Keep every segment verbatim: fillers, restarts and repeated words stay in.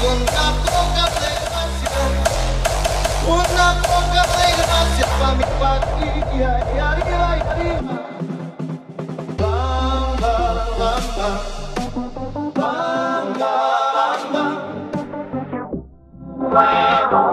una poca plegnacia, una poca plegnacia pa' mi patria, ay, ay, ay, ay. Bamba, bamba, bamba, bamba.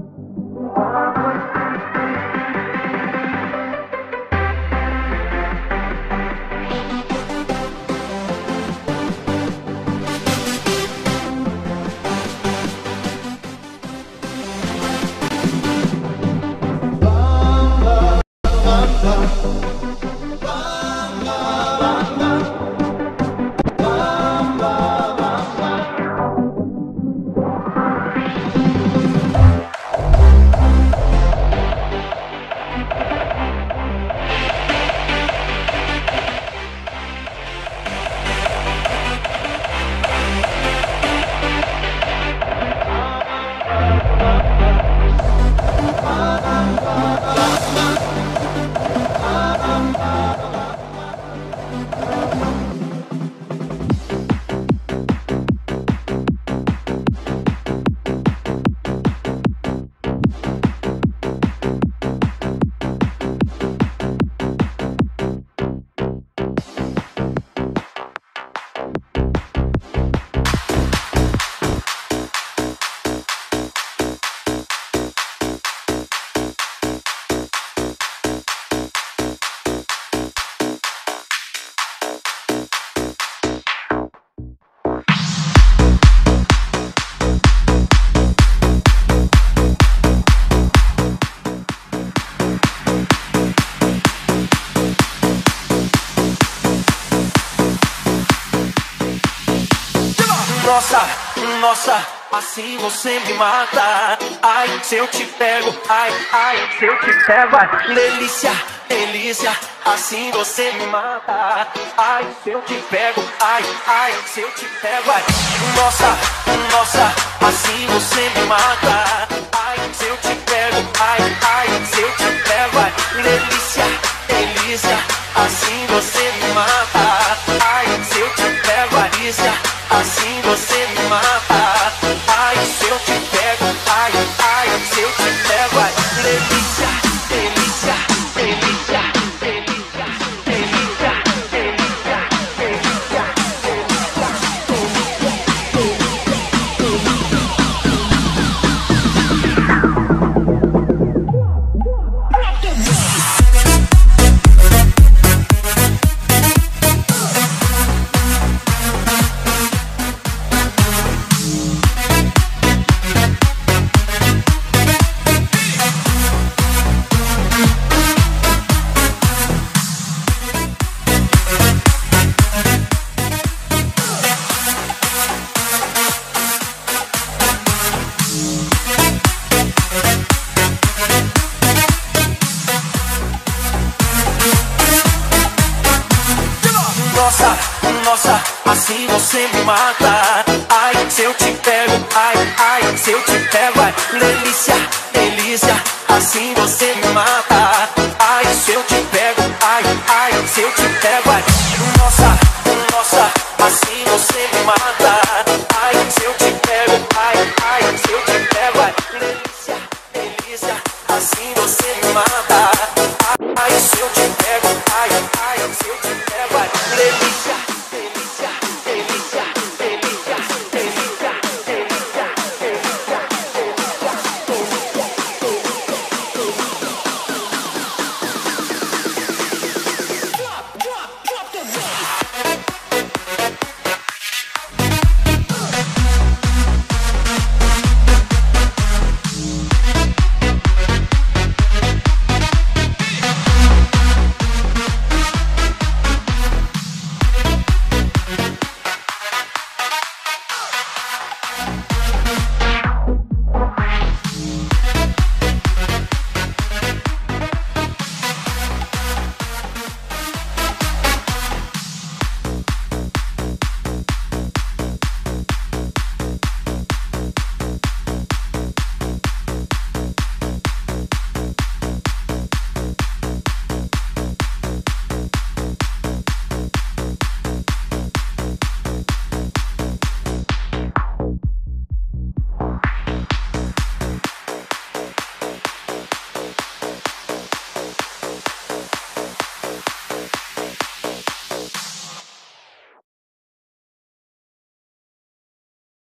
Nossa, nossa, assim você me mata. Ai, se eu te pego, ai, ai, se eu te pego, ai. Delícia, delícia, assim você me mata. Ai, se eu te pego, ai, ai, se eu te pego, ai. Nossa, nossa, assim você me mata. Ai, se eu te pego, ai, ai, se eu te pego, ai. Delícia, delícia, assim você me mata. Ai, se eu te pego, delícia, assim você me mata. Ai, se eu te pego, ai, ai, se eu te pego, ai. Delícia, delícia, delícia, delícia, delícia, delícia, delícia, Nossa, nossa, assim você me mata. Ai, se eu te pego, ai, ai, se eu te pego, ai. Delícia, delícia, assim você me mata.